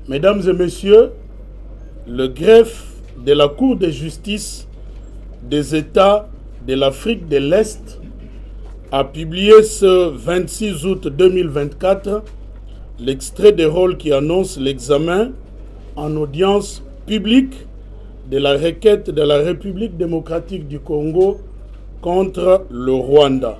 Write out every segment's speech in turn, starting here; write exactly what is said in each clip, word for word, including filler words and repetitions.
Mesdames et messieurs, le greffe de la Cour de justice des États de l'Afrique de l'Est a publié ce vingt-six août deux mille vingt-quatre l'extrait des rôles qui annonce l'examen en audience publique de la requête de la République démocratique du Congo contre le Rwanda.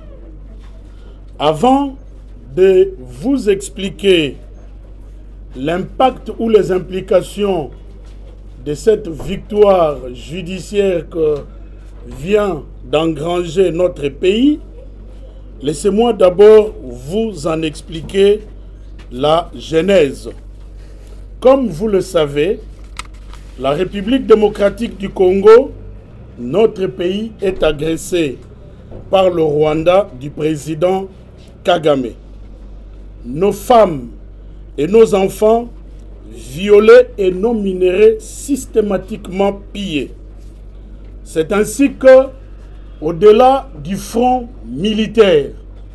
Avant de vous expliquer l'impact ou les implications de cette victoire judiciaire que vient d'engranger notre pays, laissez-moi d'abord vous en expliquer la genèse. Comme vous le savez, la République démocratique du Congo, notre pays, est agressé par le Rwanda du président Kagame. Nos femmes et nos enfants violés et nos minéraux systématiquement pillés. C'est ainsi que, au-delà du front militaire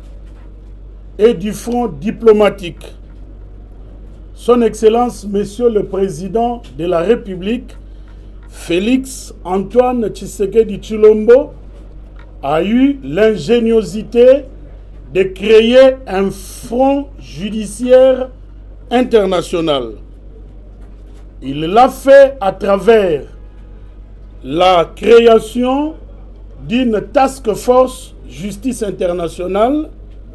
et du front diplomatique, Son Excellence, Monsieur le Président de la République, Félix Antoine Tshisekedi Tshilombo, a eu l'ingéniosité de créer un front judiciaire international. Il l'a fait à travers la création d'une task force justice internationale,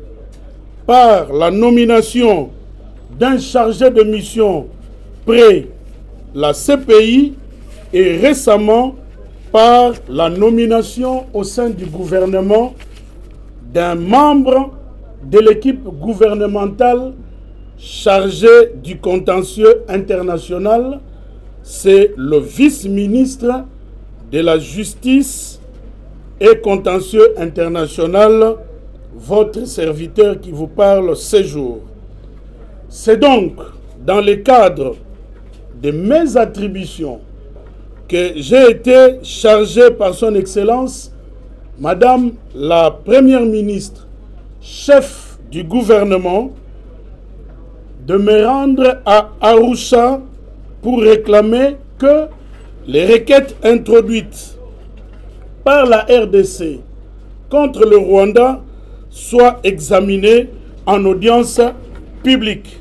par la nomination d'un chargé de mission près la C P I et récemment par la nomination au sein du gouvernement d'un membre de l'équipe gouvernementale chargé du contentieux international, c'est le vice-ministre de la Justice et contentieux international, votre serviteur qui vous parle ces jours. C'est donc dans le cadre de mes attributions que j'ai été chargé par son Excellence, Madame la Première ministre, chef du gouvernement, de me rendre à Arusha pour réclamer que les requêtes introduites par la R D C contre le Rwanda soient examinées en audience publique.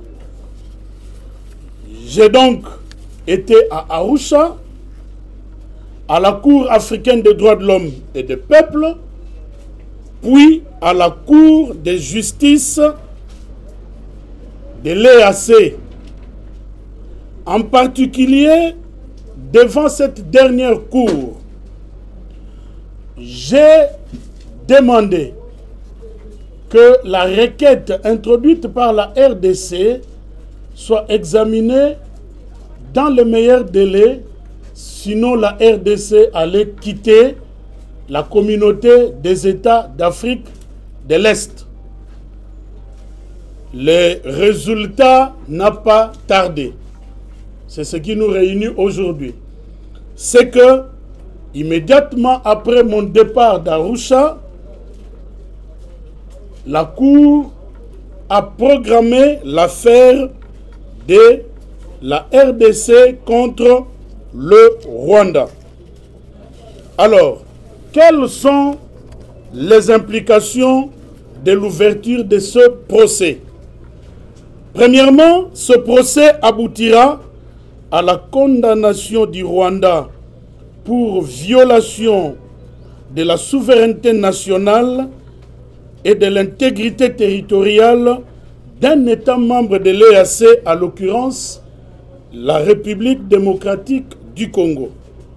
J'ai donc été à Arusha, à la Cour africaine des droits de l'homme et des peuples, puis à la Cour de justice de l'E A C. En particulier, devant cette dernière cour, j'ai demandé que la requête introduite par la R D C soit examinée dans le meilleur délai, sinon la R D C allait quitter la communauté des États d'Afrique de l'Est. Le résultat n'a pas tardé. C'est ce qui nous réunit aujourd'hui. C'est que, immédiatement après mon départ d'Arusha, la Cour a programmé l'affaire de la R D C contre le Rwanda. Alors, quelles sont les implications de l'ouverture de ce procès? Premièrement, ce procès aboutira à la condamnation du Rwanda pour violation de la souveraineté nationale et de l'intégrité territoriale d'un État membre de l'E A C, à l'occurrence la République démocratique du Congo.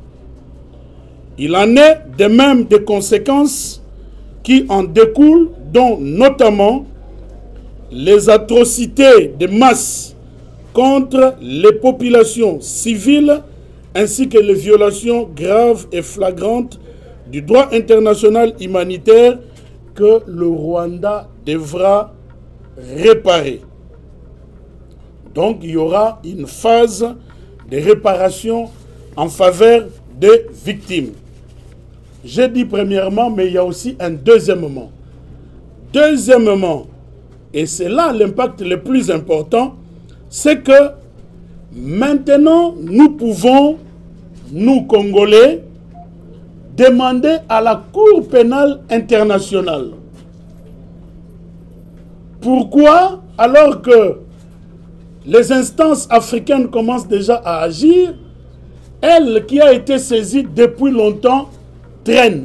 Il en est de même des conséquences qui en découlent, dont notamment les atrocités de masse contre les populations civiles ainsi que les violations graves et flagrantes du droit international humanitaire que le Rwanda devra réparer. Donc il y aura une phase de réparation en faveur des victimes. J'ai dit premièrement, mais il y a aussi un deuxièmement. Deuxièmement, et c'est là l'impact le plus important, c'est que Maintenant, nous pouvons, nous Congolais, demander à la Cour pénale internationale. Pourquoi, alors que les instances africaines commencent déjà à agir, elle qui a été saisie depuis longtemps traîne?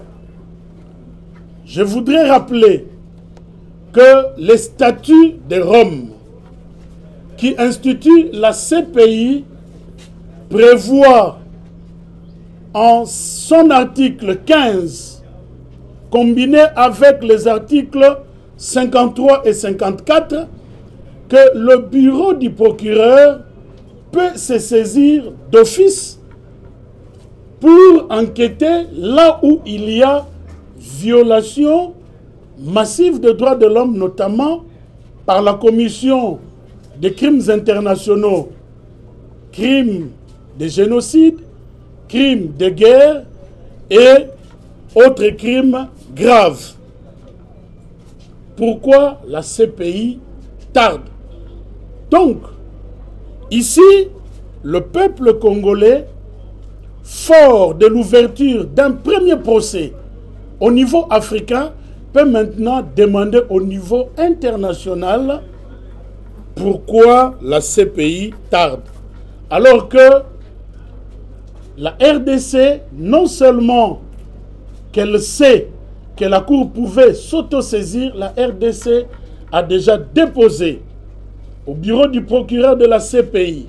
Je voudrais rappeler que les statuts de Rome qui instituent la C P I prévoient en son article quinze, combiné avec les articles cinquante-trois et cinquante-quatre, que le bureau du procureur peut se saisir d'office pour enquêter là où il y a violation massive des droits de l'homme, notamment par la commission des crimes internationaux, crimes de génocide, crimes de guerre et autres crimes graves. Pourquoi la C P I tarde? Donc, ici, le peuple congolais, fort de l'ouverture d'un premier procès au niveau africain, peut maintenant demander au niveau international pourquoi la C P I tarde. Alors que la R D C, non seulement qu'elle sait que la Cour pouvait s'autosaisir, la R D C a déjà déposé au bureau du procureur de la C P I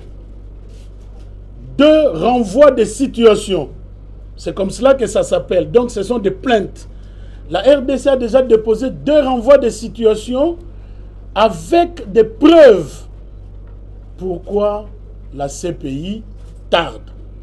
deux renvois de situations. C'est comme cela que ça s'appelle. Donc ce sont des plaintes. La R D C a déjà déposé deux renvois de situations avec des preuves. Pourquoi la C P I tarde?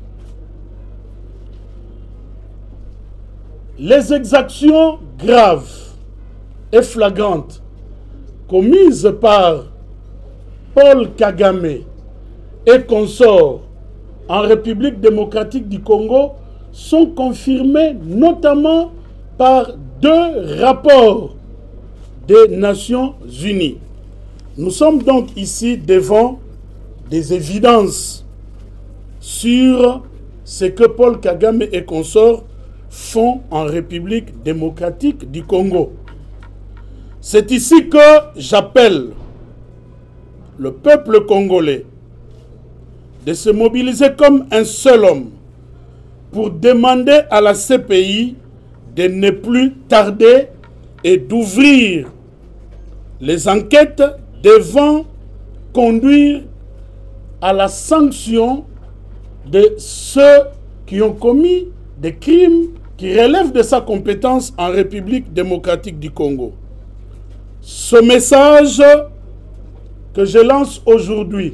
Les exactions graves et flagrantes commises par Paul Kagame et consorts en République démocratique du Congo sont confirmées notamment par deux rapports des Nations Unies. Nous sommes donc ici devant des évidences sur ce que Paul Kagame et consorts font en République démocratique du Congo. C'est ici que j'appelle le peuple congolais de se mobiliser comme un seul homme pour demander à la C P I de ne plus tarder et d'ouvrir les enquêtes devant conduire à la sanction de ceux qui ont commis des crimes qui relèvent de sa compétence en République démocratique du Congo. Ce message que je lance aujourd'hui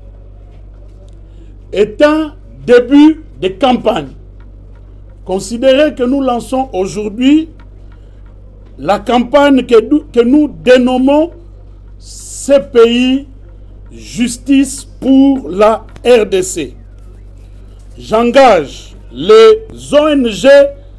est un début de campagne. Considérez que nous lançons aujourd'hui la campagne que nous, que nous dénommons C P I Justice pour la R D C. J'engage les O N G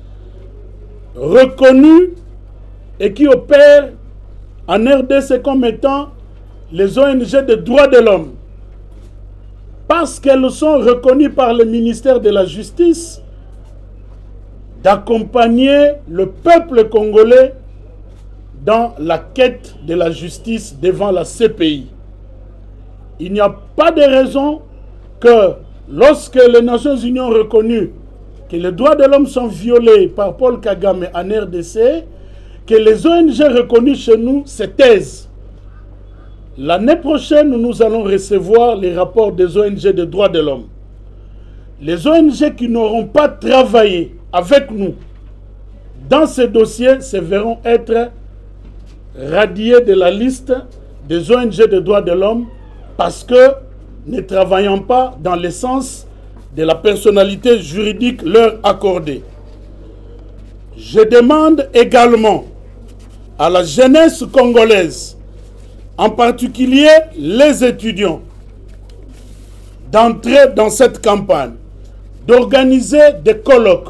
reconnus et qui opèrent en R D C comme étant les O N G de droits de l'homme, parce qu'elles sont reconnues par le ministère de la Justice, d'accompagner le peuple congolais dans la quête de la justice devant la C P I. Il n'y a pas de raison que lorsque les Nations Unies ont reconnu que les droits de l'homme sont violés par Paul Kagame en R D C, que les O N G reconnus chez nous se taisent. L'année prochaine, nous allons recevoir les rapports des O N G de droits de l'homme. Les O N G qui n'auront pas travaillé avec nous dans ces dossiers se verront être radiés de la liste des O N G de droits de l'homme parce que, ne travaillant pas dans le sens de la personnalité juridique leur accordée. Je demande également à la jeunesse congolaise, en particulier les étudiants, d'entrer dans cette campagne, d'organiser des colloques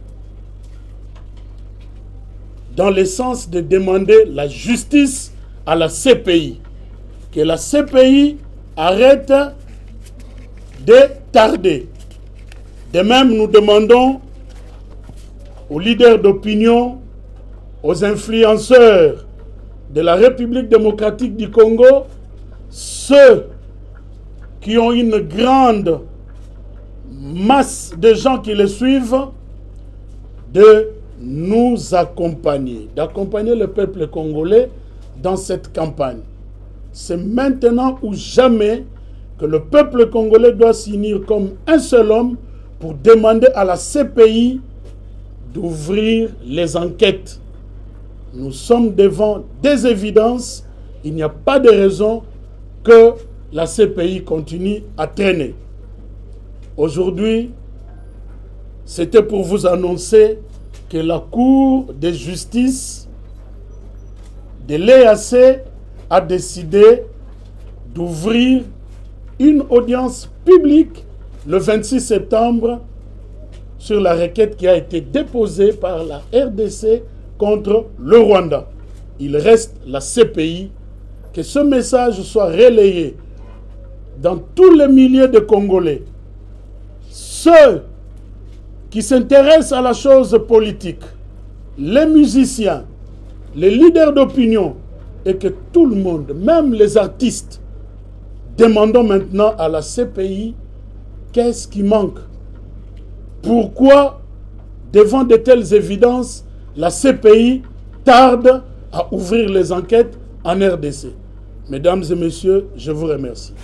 dans le sens de demander la justice à la C P I. Que la C P I arrête de tarder. De même, nous demandons aux leaders d'opinion, aux influenceurs de la République démocratique du Congo, ceux qui ont une grande masse de gens qui les suivent, de nous accompagner, d'accompagner le peuple congolais dans cette campagne. C'est maintenant ou jamais que le peuple congolais doit s'unir comme un seul homme pour demander à la C P I d'ouvrir les enquêtes. Nous sommes devant des évidences. Il n'y a pas de raison que la C P I continue à traîner. Aujourd'hui, c'était pour vous annoncer que la Cour de justice de l'E A C a décidé d'ouvrir une audience publique le vingt-six septembre sur la requête qui a été déposée par la R D C contre le Rwanda. Il reste la C P I, que ce message soit relayé dans tous les milliers de Congolais. Ceux qui s'intéressent à la chose politique, les musiciens, les leaders d'opinion, et que tout le monde, même les artistes, demandons maintenant à la C P I qu'est-ce qui manque. Pourquoi, devant de telles évidences, la C P I tarde à ouvrir les enquêtes en R D C. Mesdames et messieurs, je vous remercie.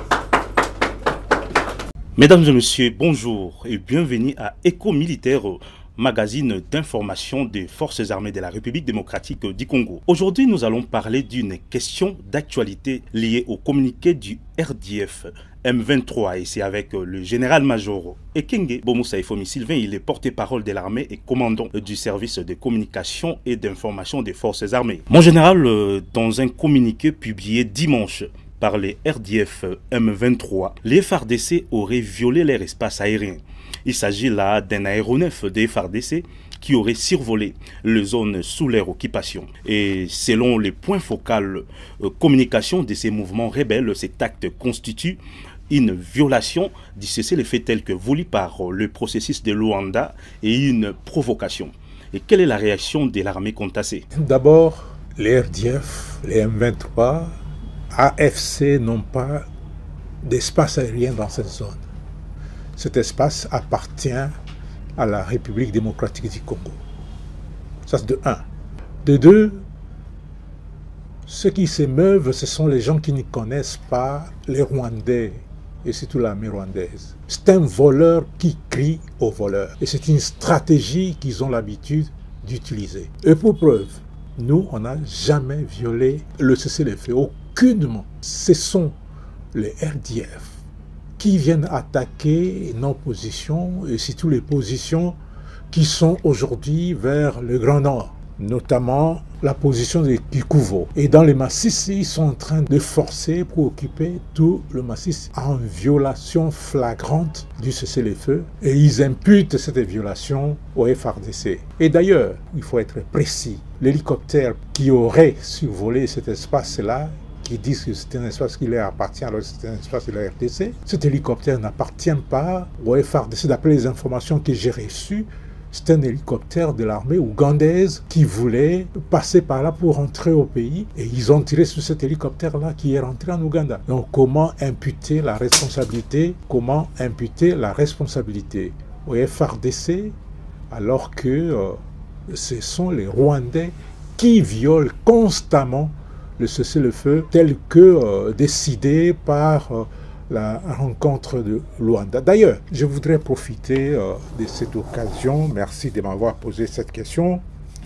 Mesdames et messieurs, bonjour et bienvenue à Écho Militaire, magazine d'information des forces armées de la République démocratique du Congo. Aujourd'hui, nous allons parler d'une question d'actualité liée au communiqué du R D F M vingt-trois et c'est avec le général-major Ekenge Bomoussa Ifomi Sylvain. Il est porte-parole de l'armée et commandant du service de communication et d'information des forces armées. Mon général, dans un communiqué publié dimanche par les R D F M vingt-trois, les F A R D C auraient violé leur espace aérien. Il s'agit là d'un aéronef des F A R D C qui aurait survolé les zones sous leur occupation. Et selon les points focaux euh, communication de ces mouvements rebelles, cet acte constitue une violation du cessez-le-feu tel que voulu par le processus de Luanda et une provocation. Et quelle est la réaction de l'armée contacée? D'abord, les R D F, les M vingt-trois, A F C n'ont pas d'espace aérien dans cette zone. Cet espace appartient à la République démocratique du Congo. Ça c'est de un. De deux, ceux qui s'émeuvent, ce sont les gens qui ne connaissent pas les Rwandais et surtout l'armée rwandaise. C'est un voleur qui crie au voleur. Et c'est une stratégie qu'ils ont l'habitude d'utiliser. Et pour preuve, nous, on n'a jamais violé le cessez-le-feu. Aucunement. Ce sont les R D F qui viennent attaquer nos positions et surtout les positions qui sont aujourd'hui vers le Grand Nord, notamment la position de Kikuvo. Et dans les massifs, ils sont en train de forcer pour occuper tout le massif en violation flagrante du cessez-le-feu et ils imputent cette violation au F A R D C. Et d'ailleurs, il faut être précis, l'hélicoptère qui aurait survolé cet espace-là, qui disent que c'est un espace qui leur appartient alors que c'est un espace de la R D C. Cet hélicoptère n'appartient pas au F A R D C. D'après les informations que j'ai reçues, c'est un hélicoptère de l'armée ougandaise qui voulait passer par là pour rentrer au pays. Et ils ont tiré sur cet hélicoptère-là qui est rentré en Ouganda. Donc comment imputer la responsabilité Comment imputer la responsabilité au F A R D C alors que euh, ce sont les Rwandais qui violent constamment le cessez-le-feu tel que euh, décidé par euh, la rencontre de Luanda. D'ailleurs, je voudrais profiter euh, de cette occasion, merci de m'avoir posé cette question,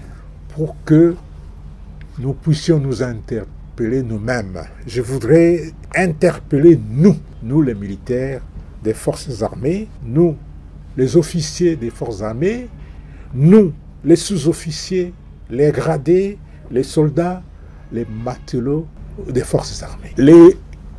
pour que nous puissions nous interpeller nous-mêmes. Je voudrais interpeller nous, nous les militaires des forces armées, nous les officiers des forces armées, nous les sous-officiers, les gradés, les soldats, les matelots des forces armées. Les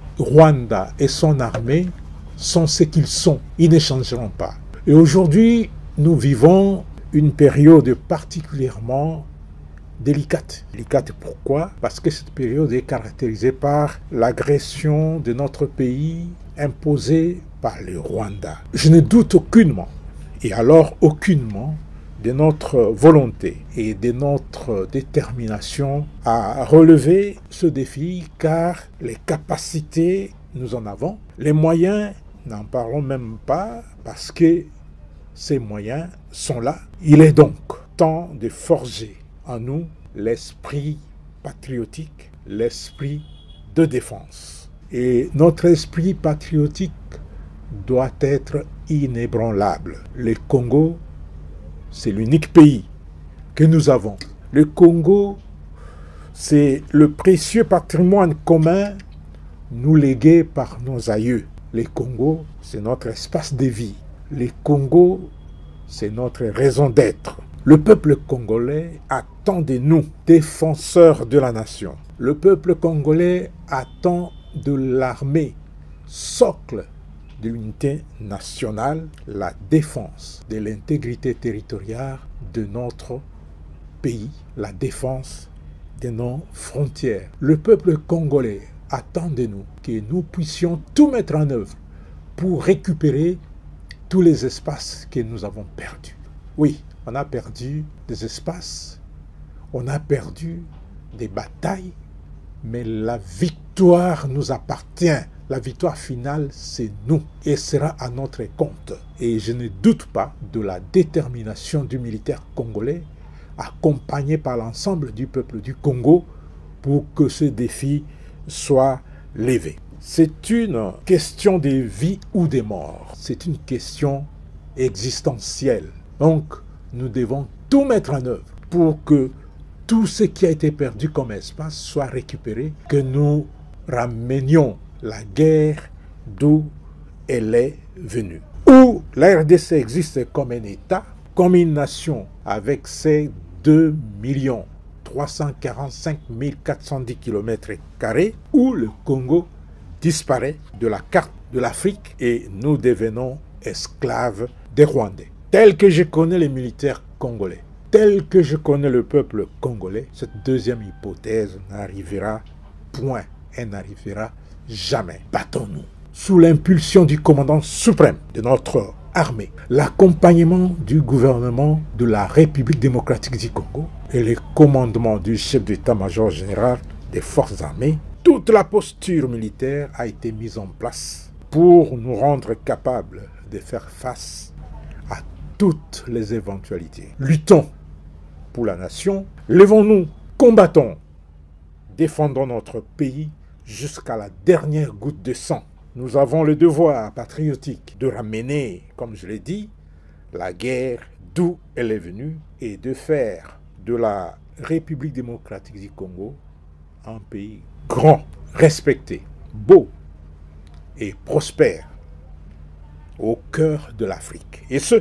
Rwanda et son armée sont ce qu'ils sont. Ils ne changeront pas. Et aujourd'hui, nous vivons une période particulièrement délicate. Délicate pourquoi? Parce que cette période est caractérisée par l'agression de notre pays imposée par le Rwanda. Je ne doute aucunement, et alors aucunement, de notre volonté et de notre détermination à relever ce défi, car les capacités, nous en avons. Les moyens, n'en parlons même pas, parce que ces moyens sont là. Il est donc temps de forger en nous l'esprit patriotique, l'esprit de défense. Et notre esprit patriotique doit être inébranlable. Le Congo, c'est l'unique pays que nous avons. Le Congo, c'est le précieux patrimoine commun nous légué par nos aïeux. Le Congo, c'est notre espace de vie. Le Congo, c'est notre raison d'être. Le peuple congolais attend de nous, défenseurs de la nation. Le peuple congolais attend de l'armée, socle de l'unité nationale, la défense de l'intégrité territoriale de notre pays, la défense de nos frontières. Le peuple congolais attend de nous que nous puissions tout mettre en œuvre pour récupérer tous les espaces que nous avons perdus. Oui, on a perdu des espaces, on a perdu des batailles, mais la victoire nous appartient. La victoire finale, c'est nous et sera à notre compte. Et je ne doute pas de la détermination du militaire congolais, accompagné par l'ensemble du peuple du Congo, pour que ce défi soit levé. C'est une question de vie ou de mort. C'est une question existentielle. Donc, nous devons tout mettre en œuvre pour que tout ce qui a été perdu comme espace soit récupéré, que nous ramenions la guerre d'où elle est venue. Où la R D C existe comme un État, comme une nation avec ses deux millions trois cent quarante-cinq mille quatre cent dix kilomètres carrés, où le Congo disparaît de la carte de l'Afrique et nous devenons esclaves des Rwandais. Tel que je connais les militaires congolais, tel que je connais le peuple congolais, cette deuxième hypothèse n'arrivera point, elle n'arrivera jamais. Battons-nous sous l'impulsion du commandant suprême de notre armée, l'accompagnement du gouvernement de la République démocratique du Congo et le commandement du chef d'état-major général des forces armées. Toute la posture militaire a été mise en place pour nous rendre capables de faire face à toutes les éventualités. Luttons pour la nation, levons-nous, combattons, défendons notre pays jusqu'à la dernière goutte de sang. Nous avons le devoir patriotique de ramener, comme je l'ai dit, la guerre d'où elle est venue et de faire de la République démocratique du Congo un pays grand, respecté, beau et prospère au cœur de l'Afrique. Et ce,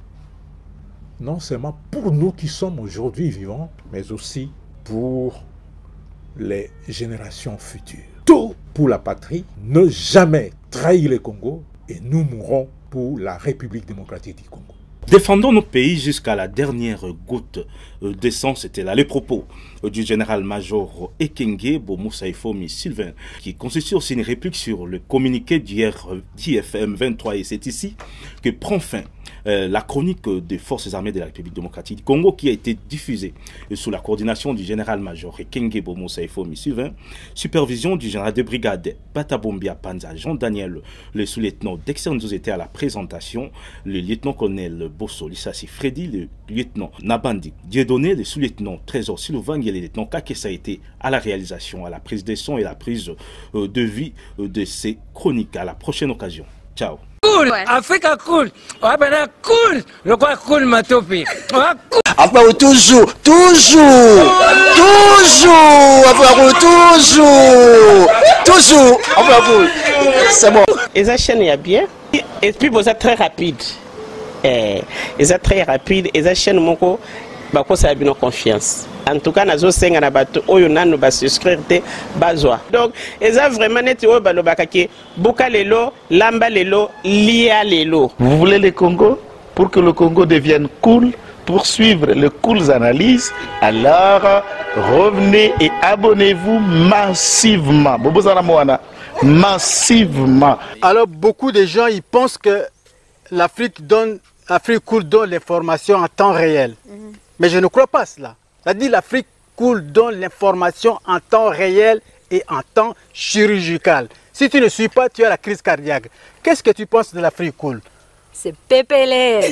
non seulement pour nous qui sommes aujourd'hui vivants, mais aussi pour les générations futures. Tout pour la patrie, ne jamais trahir le Congo et nous mourrons pour la République démocratique du Congo. Défendons nos pays jusqu'à la dernière goutte de sang, c'était là les propos du général-major Ekenge Bomoussaïfomi Sylvain, qui constitue aussi une réplique sur le communiqué d'hier d'I F M vingt-trois, et c'est ici que prend fin euh, la chronique des forces armées de la République démocratique du Congo, qui a été diffusée sous la coordination du général-major Ekenge Bomoussaïfomi Sylvain, supervision du général de brigade Batabombia Panza Jean-Daniel, le sous-lieutenant Dexter Nzou était à la présentation, le lieutenant-colonel Bosso Lissassi Freddy, le lieutenant Nabandi Dieudonné, le sous-lieutenant Trésor Silouvang et le lieutenant Kakessa été à la réalisation, à la prise des sons et la prise euh, de vie euh, de ces chroniques. À la prochaine occasion. Ciao. Cool, Africa cool, Wabana cool, le quoi cool matopi. Après toujours, toujours, toujours, après toujours, toujours, après c'est bon. Et ça chaîne est bien, et puis vous êtes très rapide. Et ça très rapide, et ça chaîne mon co, bah quoi ça a bien confiance. En tout cas, nazo senga na bato oyo nanu ba souscrire te bazwa. Donc, eza vraiment neti oyo balobaka ke buka lelo, lamba lelo, lia lelo. Vous voulez le Congo? Pour que le Congo devienne cool, pour suivre les cool analyses, alors revenez et abonnez-vous massivement. Bobo Zara Moana. massivement. Alors beaucoup de gens ils pensent que l'Afrique donne, l'Afrique cool donne l'information en temps réel. Mm-hmm. Mais je ne crois pas cela. Ça dit l'Afrique cool donne l'information en temps réel et en temps chirurgical. Si tu ne suis pas, tu as la crise cardiaque. Qu'est-ce que tu penses de l'Afrique cool? C'est pépélé.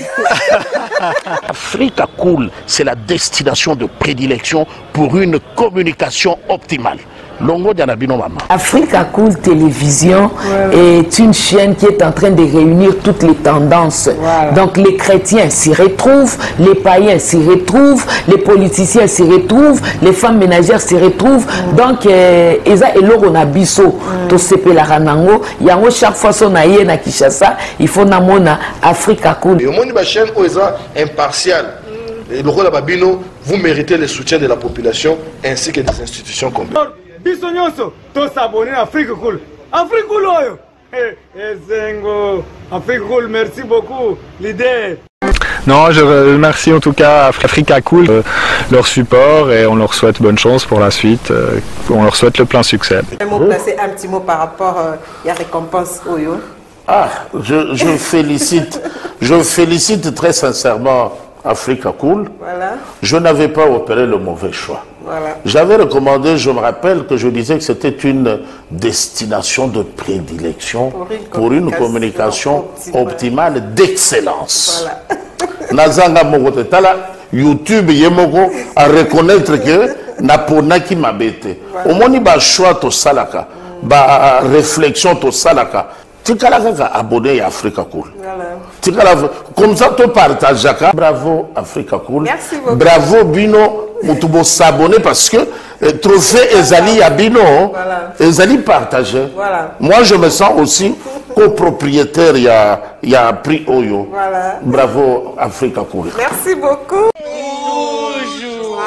Africa Cool, c'est la destination de prédilection pour une communication optimale. Longo Dianabino Mama. Africa Cool Télévision ouais. est une chaîne qui est en train de réunir toutes les tendances. Voilà. Donc les chrétiens s'y retrouvent, les païens s'y retrouvent, les politiciens s'y retrouvent, les femmes ménagères s'y retrouvent. Mm. Donc, Eza et Loro Nabiso, to sepe la ranango, yango chaque fois son aïe na Kishasa, il faut namona Africa Cool. Et au monde de la chaîne, Oeza impartial. Et le rôle de Babino, vous méritez le soutien de la population ainsi que des institutions complètes. Bisognoso, tous s'abonner à Africa Cool. Africa Cool, oyo. Eh, eh, Zengo. Africa Cool, merci beaucoup, l'idée. Non, je remercie en tout cas Africa Cool, euh, leur support et on leur souhaite bonne chance pour la suite. Euh, on leur souhaite le plein succès. Un mot placé, un petit mot par rapport à la récompense Oyo. Ah, je, je félicite, je félicite très sincèrement Africa Cool. Voilà. Je n'avais pas opéré le mauvais choix. Voilà. J'avais recommandé, je me rappelle que je disais que c'était une destination de prédilection pour une pour communication, une communication optimale, optimale d'excellence. Voilà. Nazanga Mogotala, YouTube Yemoko à reconnaître que Napona qui m'a bêté. Au moins, il y a choix to salaka, ba réflexion to salaka. Tu as abonné à Africa Cool. Voilà. Comme ça, tu partages. Bravo Africa Cool. Merci beaucoup. Bravo Bino. Vous s'abonner parce que euh, trophée Ezali à Bino, voilà. Ezali partagé. Voilà. Moi, je me sens aussi copropriétaire. Il y a, il y a un prix Oyo. Voilà. Bravo Africa Cool. Merci beaucoup. Toujours.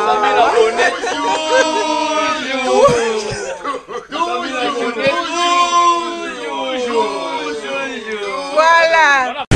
Voilà.